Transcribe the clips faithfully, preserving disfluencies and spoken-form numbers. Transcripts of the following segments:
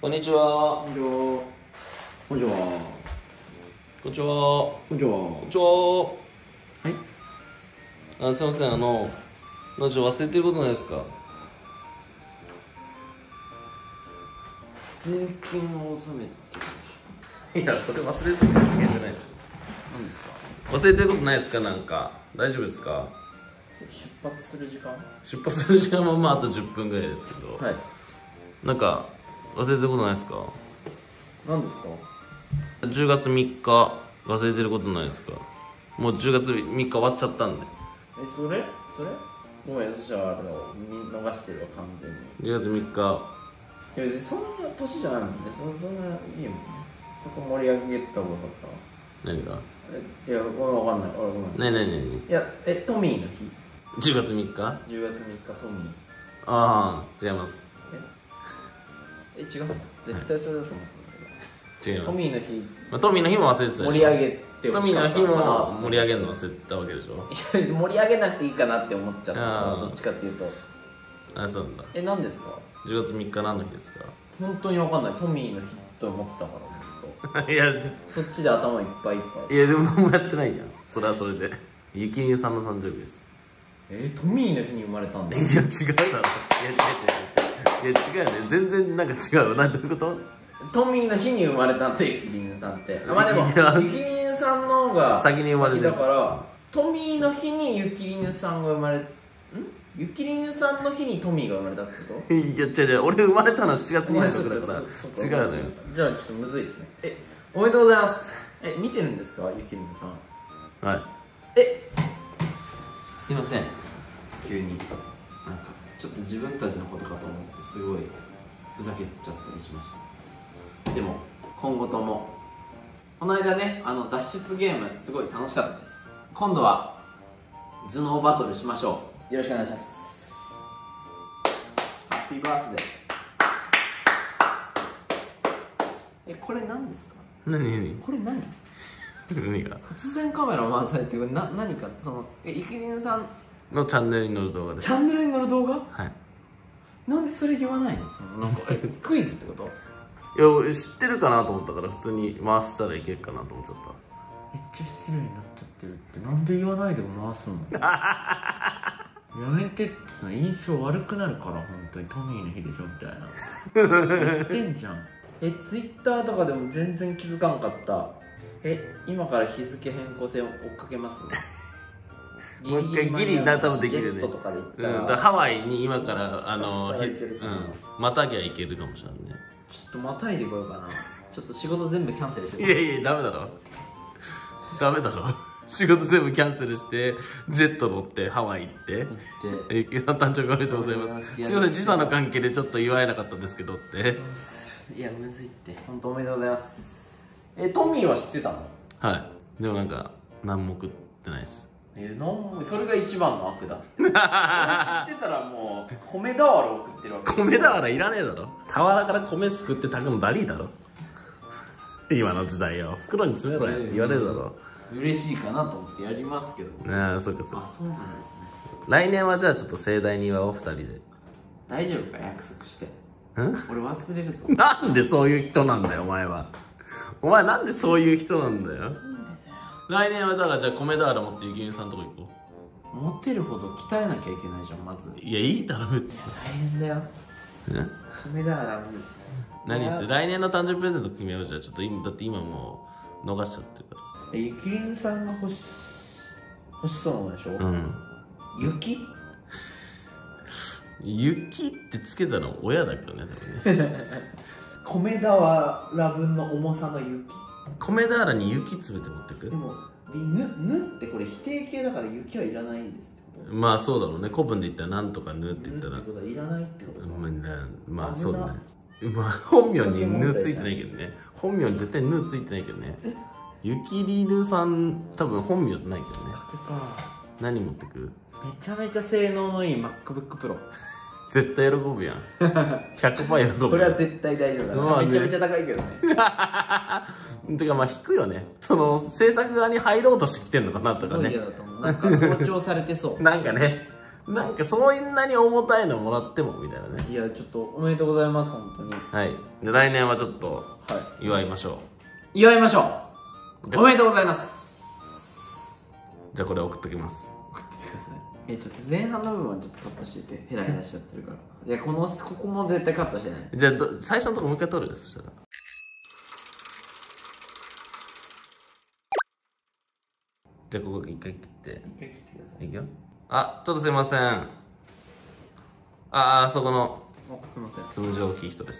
こんにちは。 こんにちは。こんにちは。 こんにちは。 こんにちは。 こんにちは。 はい。 あ、すいません、あの、なんか忘れてることないですか？ 税金を納めていや、それ忘れてるかもしれないじゃないでし何ですか？ ょ。忘れてることないですか？なんか大丈夫ですか？ 出発する時間？ 出発する時間もまああとじゅっぷんぐらいですけど、 はい。 なんか忘れてることないですか？ 何ですか？ じゅうがつみっか忘れてることないですか？もうじゅうがつみっか終わっちゃったんで。 え、それそれごめん、そしたらあれだわ、見逃してるわ、完全に。 じゅうがつみっか。 いや、別にそんな年じゃないもんね。そそんないいもんね。そこ盛り上げた方がよかったわ。 何が？ え、いや、ごめん、わかんない。俺ごめん。 ねえねえねえねいや、え、トミーの日。 え。じゅうがつみっか？ じゅうがつみっか、トミー。 ああ、違います。 え、え、違う。絶対それだと思ったんだけど。 違います。 トミーの日。 まあ、トミーの日も忘れてたでしょ。 盛り上げてトミーの日も盛り上げるの忘れてたわけでしょ。 いや盛り上げなくていいかなって思っちゃったからあーどっちかっていうと。 あ、そうなんだ。 え、何ですか？ じゅうがつみっか何の日ですか？ 本当に分かんない。トミーの日と思ってたからずっいや、 とそっちで頭いっぱいいっぱい。 いやでも何もやってないやん。それはそれで。ゆきりんさんの誕生日です。 えー、トミーの日に生まれたんだ。 いや違うだろ。いや違う違う。いや違うよね。全然なんか違う。なんていうこと？ トミーの日に生まれたんだ、ゆきりんさんって。まあでもいやゆきりんさんの方が先に生まれてる先だからトミーの日にゆきりんさんが生まれんゆきりんさんの日にトミーが生まれたってこと？ いや違う違う。俺生まれたのしちがつにじゅうろくだから違うのよ。 じゃあちょっとむずいですね。え、おめでとうございます。え、見てるんですか、ゆきりんさん？ はい。 え、すいません、急になんかちょっと自分たちのことかと思ってすごいふざけちゃったりしました。でも今後ともこの間ね、あの脱出ゲームすごい楽しかったです。今度は頭脳バトルしましょう。よろしくお願いします。ハッピーバースデー。え、これ何ですか？ 何何これ何？ 何が？ 突然カメラ回されて、これな何かそのえ、ゆきりんさんのチャンネルに載る動画です。 チャンネルに載る動画？ はい。 なんでそれ言わないの？そのなんかえクイズってこと？ いや、知ってるかなと思ったから普通に回したらいけるかなと思っちゃった。 めっちゃ失礼になっちゃってるって。なんで言わないでも回すの？やめてって。その印象悪くなるから、本当にトミーの日でしょみたいな言ってんじゃん。え、ツイッターとかでも全然気づかんかった。え、今から日付変更線を追っかけます？ もう一回ギリな多分できるね。 ジェットとかで行ったら、 うん、だからハワイに今からあのひ、 行けるかな。 うん、またぎゃいけるかもしれないね。 ちょっとまたいでこようかな。ちょっと仕事全部キャンセルしていやいやダメだろ。ダメだろ。仕事全部キャンセルしてジェット乗ってハワイ行って「ゆきさん誕生日おめでとうございます。すいません時差の関係でちょっと祝えなかったんですけど」って。 いやむずいって。本当おめでとうございます。え、トミーは知ってたの？ はい。でもなんか何も食ってないです。 え、なんもそれが一番の悪だ。俺知ってたらもう米俵を食ってるわけ。 米俵いらねえだろ。俵から米すくって炊くのダリーだろ。今の時代よ。袋に詰めろやって言われるだろ。 嬉しいかなと思ってやりますけど。 ああ、そうかそうか。 あ、そうなんですね。 来年はじゃあちょっと盛大に祝おうふたりで。 大丈夫か、約束して。 ん？ 俺忘れるぞ。 なんでそういう人なんだよお前は。お前なんでそういう人なんだよ。来年はだからじゃあ米俵持ってゆきりんさんとこ行こう。モテるほど鍛えなきゃいけないじゃん、まず。 いやいいだろ別に。 大変だよ。米俵無理。 何する？来年の誕生日プレゼント決めよう。じゃあちょっと今だって今もう逃しちゃってるかえ、ゆきりんさんが欲し欲しそうなのでしょ？ ら。うん。 雪？ 雪ってつけたの親だけどね多分ね。 米俵分の重さの雪。 米俵に雪詰めて持ってく？ でも「ぬ」ぬってこれ否定形だから雪はいらないんですってこと？ まあそうだろうね。古文で言ったらなんとかぬって言ったら。 ぬってことはいらないってことか。 まあ、まあそうだね。まあ本名にぬついてないけどね。本名に絶対ぬついてないけどね。ゆきりるさん多分本名じゃないけどね。何持ってく？ めちゃめちゃ性能のいい MacBook Pro。 絶対喜ぶやん。ひゃくパーセント 喜ぶ。 これは絶対大丈夫だ、まあね、めちゃめちゃ高いけどね。 てかまあ引くよね。その制作側に入ろうとしてきてんのかなとかね。 すごい嫌だと思う。なんか強調されてそう。 なんかね、 なんかそんなに重たいのもらってもみたいなね。 いやちょっとおめでとうございます本当に。 はい。で来年はちょっとはい祝いましょ祝いましょう。おめでとうございます。 う。じゃあこれ送っときます。 送ってください。えちょっと前半の部分はちょっとカットしててヘラヘラしちゃってるからいやこのここも絶対カットしてない。 じゃあど最初のとこもう一回撮るよ。そしたらじゃあここ一回切って一回切ってください。 いくよ。あ、ちょっとすいません。ああ、そこのすいません。 つむじ大きい人です。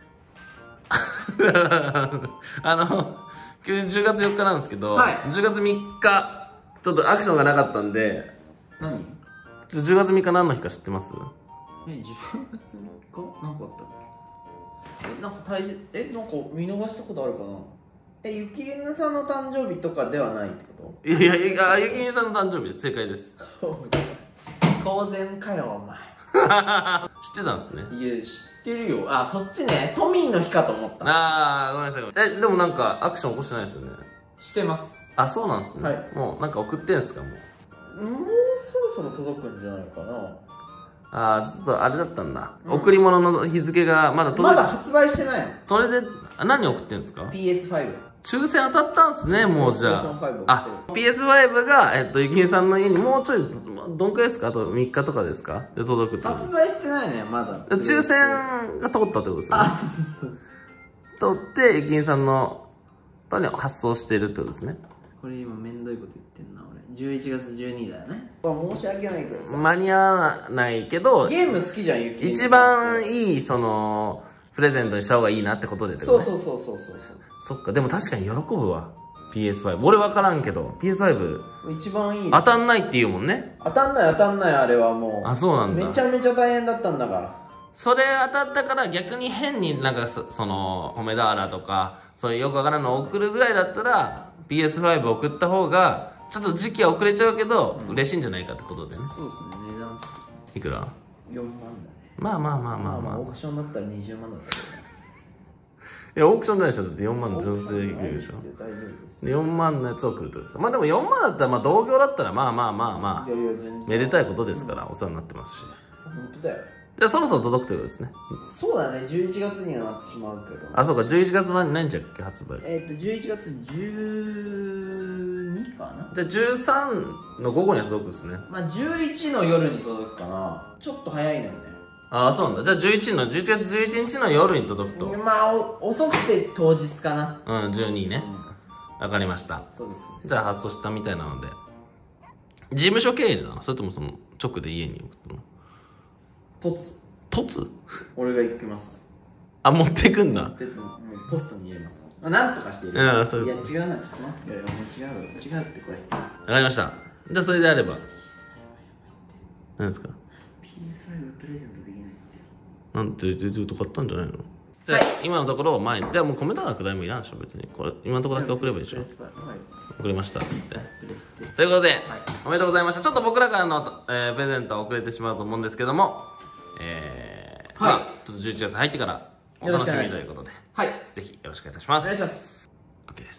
あの今日じゅうがつよっかなんですけど、はい、じゅうがつみっかちょっとアクションがなかったんで。 何？ じゅうがつみっか何の日か知ってます？ え、じゅうがつみっか何かあったっけ？え、なんか大事、え、なんか見逃したことあるかな？え、ゆきりぬさんの誕生日とかではないってこと？ いやいや、ゆきりぬさんの誕生日です。正解です。 当然かよ、お前。 知ってたんですね。 いや、知ってるよ。あ、そっちね。トミーの日かと思った。 あー、ごめんなさい。ごめんなさい。え、でもなんかアクション起こしてないですよね。 してます。 あ、そうなんですね。はい。もうなんか送ってんすか、もう。 もうそろそろ届くんじゃないかな。 あー、ちょっとあれだったんだ。うん、贈り物の日付がまだ届いてまだ発売してないの。 それで、何送ってんですか？ ピーエスファイブ。 抽選当たったんすね、もうじゃあ。あ、ピーエスファイブ が、えっと、ゆきりさんの家にもうちょい、どんくらいですか？あとみっかとかですか？で届くってこと。 発売してないね、まだ。 抽選が通ったってことですね。 あ、そうそうそう。 通って、ゆきりさんの、とに発送してるってことですね。 これ今めんどいこと言ってんな、俺。じゅういちがつじゅうににちだよね。申し訳ないけどさ。間に合わないけど、 ゲーム好きじゃん、ゆきりさん。一番いい、その、プレゼントにした方がいいなってことで、ね、 そうそうそうそうそう。 そっか、でも確かに喜ぶわ。ピーエスファイブ。俺分からんけど、ピーエスファイブ。 一番いい。 当たんないって言うもんね。 当たんない当たんない、あれはもう。 あ、そうなんだ。 めちゃめちゃ大変だったんだから。 それ当たったから逆に変になんかそ、その、褒めだらとか、そういうよくわからんのを送るぐらいだったら、ピーエスファイブ 送った方が、ちょっと時期は遅れちゃうけど、うん、嬉しいんじゃないかってことでね。 そうですね、値段。 いくら？ よんまんだね。まあまあまあまあまあ。 まあ、オークションだったらにじゅうまんだったけどね。 いや、オークションないでしょ。だってよんまんの純正いくでしょ。よんまんのやつを送るってことです。まあでもよんまんだったら、まあ同業だったら、まあまあまあまあ、いやいや全然めでたいことですから、お世話になってますし。 本当だよ。 じゃあそろそろ届くということですね。 そうだね、じゅういちがつにはなってしまうけど。 あ、そうか、じゅういちがつ何日だっけ、発売。 えっと、じゅういちがつじゅうにかな。 じゃあじゅうさんの午後には届くですね。 まあじゅういちの夜に届くかな。ちょっと早いのよね。 ああ、そうなんだ。じゃあじゅういちの、じゅういちがつじゅういちにちの夜に届くと。 まあ、遅くて当日かな。 うん、じゅうにね。わ、うん、かりました。 そうです。 じゃあ発送したみたいなので。事務所経由なの？それともその、直で家に送ったの？ 凸。 凸？ 俺が行きます。 あ、持ってくんだ。 もうポストに入れます。なんとかして入れます。いや、違うな、ちょっと待って。いやいや、もう違うよ。違うってこれ。 わかりました。じゃあそれであれば。何ですか？ ピーエスファイブ プレゼントできないって。 なんてずっと買ったんじゃないの？じゃあ、はい、今のところを前に。じゃあもう米俵くらいもいらんでしょ、別に。これ、今のところだけ送ればいいでしょ。はい、送りました、つって。ということで、はい、おめでとうございました。ちょっと僕らからの、えー、プレゼントは遅れてしまうと思うんですけども、えー、はい、まあ、ちょっとじゅういちがつ入ってからお楽しみということで、はい、ぜひよろしくお願いいたします。 お願いします。 OK です。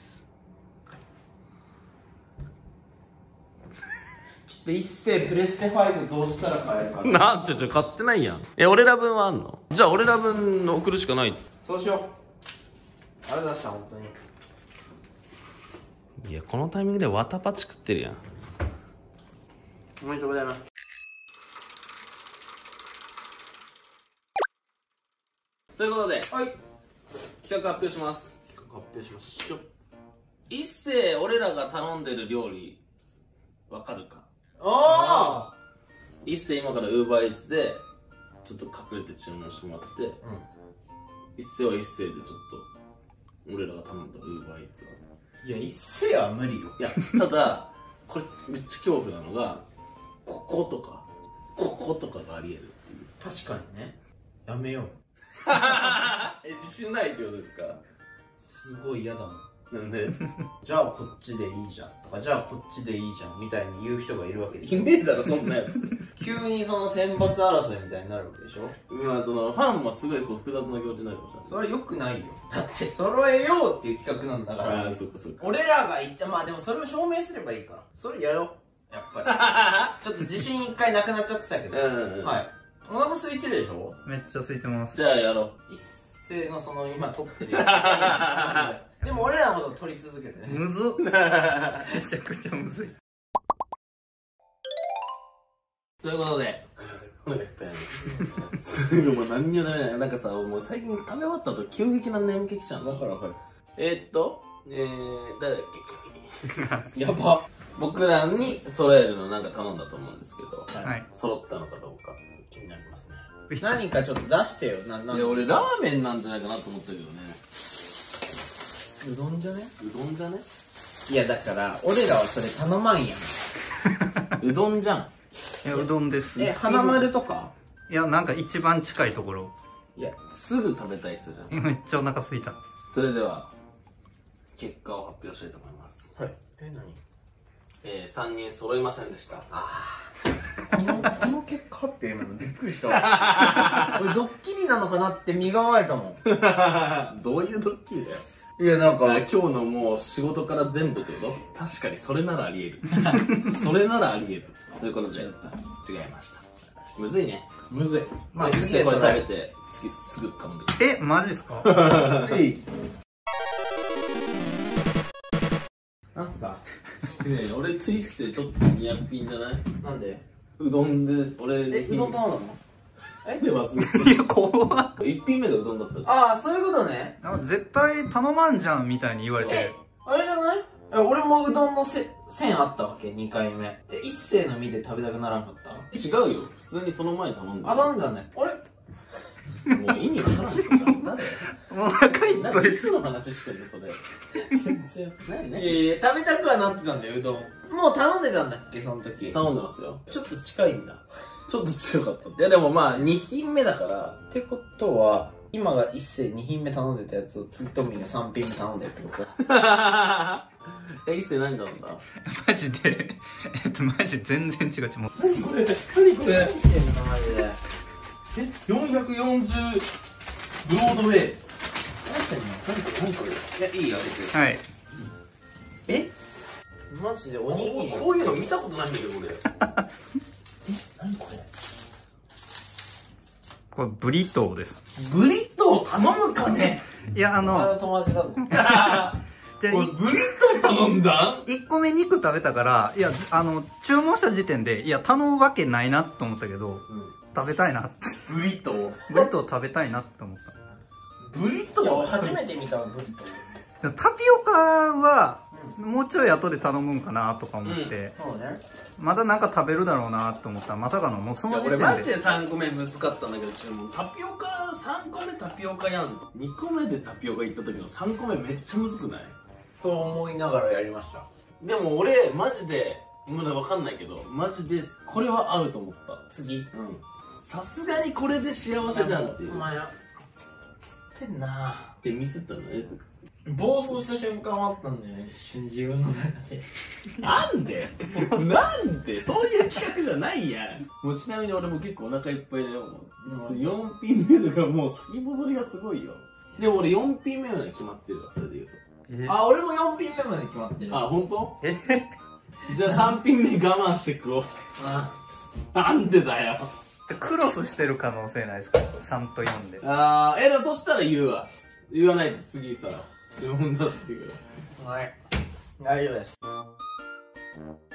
一斉プレステファイブどうしたら買えるかな。 なんちょちょ買ってないやん。え、俺ら分はあんの？じゃあ俺ら分送るしかない。 そうしよう。ありがとうございました、本当に。 いや、このタイミングでわたパチ食ってるやん。 おめでとうございます。 ということで、はい、企画発表します。 企画発表しましょう。 一斉俺らが頼んでる料理わかるか？ おお。 一斉今からウーバーイーツでちょっと隠れて注文してもらって、うん、一斉は一斉でちょっと俺らが頼んだウーバーイーツは。 いや、一斉は無理よ。 いや、ただこれめっちゃ恐怖なのが、こことかこことかがありえるっていう。 確かにね。やめよう。 え、自信ないってことですか？ すごい嫌だもん。 なんでじゃあこっちでいいじゃんとか、じゃあこっちでいいじゃんみたいに言う人がいるわけでしょ。 いねえだろそんなやつ。 急にその選抜争いみたいになるわけでしょ。 まあそのファンもすごいこう複雑な気持ちになるかもしれない。 それはよくないよ。だって揃えようっていう企画なんだから。 ああ、そっかそっか。 俺らが言っちゃ、まあでもそれを証明すればいいから、それやろう。 やっぱりちょっと自信一回なくなっちゃってたけど、 うんうん、 はい。お腹空いてるでしょ。 めっちゃ空いてます。 じゃあやろう。 一斉のその今撮ってるやつでも俺らのこと撮り続けてね。 むずっめちゃくちゃむずい。 ということでお腹いっぱいすぐもう何にもダメだよ。なんかさ、もう最近食べ終わった後急激な眠気きちゃうの。分かる分かる。えー、っとえー、誰だっけ君やば。僕らに揃えるのなんか頼んだと思うんですけど、 はい、 揃ったのかどうか気になりますね。 何かちょっと出してよ。な、ないや俺ラーメンなんじゃないかなと思ったけどね。 うどんじゃね。 うどんじゃね。 いやだから俺らはそれ頼まんやん。 うどんじゃん。 いや、うどんです。 え、花丸とか。 いや、なんか一番近いところ。 いや、すぐ食べたい人じゃん。 めっちゃお腹空いた。 それでは結果を発表したいと思います。 はい。え、何。 えー、さんにん揃いませんでした。 ああ。この、この結果発表今のびっくりしたわ。俺ドッキリなのかなって身構えたもん。 どういうドッキリだよ。 いやなんか今日のもう仕事から全部ってこと？確かにそれならあり得る。それならあり得る。ということで違いました。むずいね。 むずい。 まあ次これ食べて次すぐ頼んでくえ、マジっすか？ はい。なんすか？ ねえ、俺ツイステちょっとニアピンじゃない？ なんで？ うどんで俺え、うどん頼んだの？ えで忘れていや、怖っ。 一品目がうどんだった。 ああ、そういうことね。 なんか絶対頼まんじゃんみたいに言われて。 あれじゃない？え、俺もうどんのせ線あったわけ、にかいめ。え、一斉の見て食べたくならんかった？ 違うよ。普通にその前頼んだ。 あ、なんだね。あれ？ もう意味わからんけど、誰？ もうお腹いっぱいいつの話してんのそれ。全然。何何？ いやいや、食べたくはなってたんだよ、うどん。もう頼んでたんだっけ、その時。 頼んでますよ。 ちょっと近いんだ。 ちょっと近かった。いやでもまあ、に品目だから。 ってことは、今が一斉に品目頼んでたやつを次トミーがさん品目頼んでるってことだ。 え、一斉何頼んだ？ マジで、えっと、マジで全然違う。ちょ、もう。 何これ？何これ？ 何してんのマジで。 え、よんひゃくよんじゅうブロードウェイ。 何してんの？ 何これ？何これ？いや、いいよ、開けて。 はい。 え？ マジでおにぎり。 こういうの見たことないんだけど、俺。え、何これ？ これ、ブリトーです。 ブリトー頼むかね？ いや、あお前のの、 友達だぞ。 じゃ俺ブリトー頼んだ？ いっこめ肉食べたから、いや、あの、注文した時点で、いや、頼むわけないなと思ったけど、食べたいなって。 ブリトー？ ブリトー食べたいなって思った。 ブリトいや、俺ー？ 初めて見たわ、ブリトー。 でもタピオカは、もうちょい後で頼むんかなとか思って、 そうね。 まだなんか食べるだろうなと思ったら、まさかのもうその時俺マジ点で。 でさんこめ難かったんだけど、注文タピオカさんこめタピオカやん。にこめでタピオカ行った時のさんこめめっちゃむずくない？ そう思いながらやりました。 でも俺マジでまだわかんないけど、マジでこれは合うと思った。 次。 うん。さすがにこれで幸せじゃんっていう。 お前、 知ってんなってミスったのね。 暴走した瞬間あったんだよね、一瞬自分の中で。 なんでなんでそういう企画じゃないやん。もうちなみに俺も結構お腹いっぱいだよ。もうよん品目とかもう先細りがすごいよ。でも俺よん品目まで決まってるわ、それで言うと。 えあ、俺もよん品目まで決まってる。 あ、ほんと？ えじゃあさん品目我慢して食おう。 あ、 なんでだよ。 クロスしてる可能性ないですか？さんとよんで。 あー、え、でもそしたら言うわ。言わないと次さ、注文出すって言うから。 はい。大丈夫です。